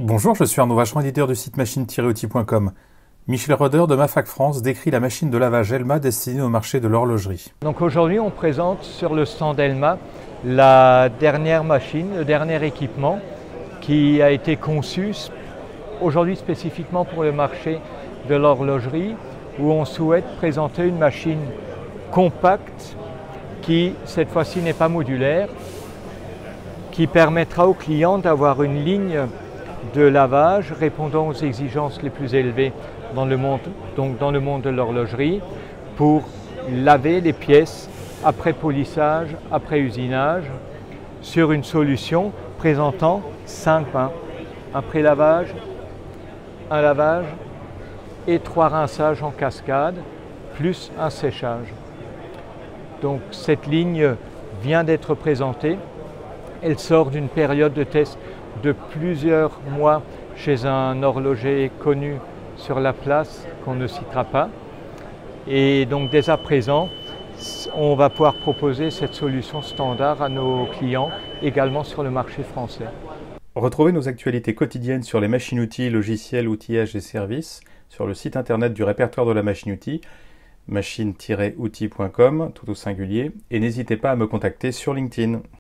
Bonjour, je suis Arnaud Vachon, éditeur du site machine-outil.com. Michel Roeder de Mafac France décrit la machine de lavage Elma destinée au marché de l'horlogerie. Donc aujourd'hui, on présente sur le stand Elma la dernière machine, le dernier équipement qui a été conçu aujourd'hui spécifiquement pour le marché de l'horlogerie, où on souhaite présenter une machine compacte qui, cette fois-ci, n'est pas modulaire, qui permettra aux clients d'avoir une ligne de lavage répondant aux exigences les plus élevées dans le monde de l'horlogerie pour laver les pièces après polissage, après usinage, sur une solution présentant 5 bains, un pré-lavage, un lavage et 3 rinçages en cascade, plus un séchage. Donc cette ligne vient d'être présentée. Elle sort d'une période de test de plusieurs mois chez un horloger connu sur la place qu'on ne citera pas. Et donc dès à présent, on va pouvoir proposer cette solution standard à nos clients, également sur le marché français. Retrouvez nos actualités quotidiennes sur les machines-outils, logiciels, outillages et services sur le site internet du répertoire de la machine-outil, machine-outil.com, tout au singulier, et n'hésitez pas à me contacter sur LinkedIn.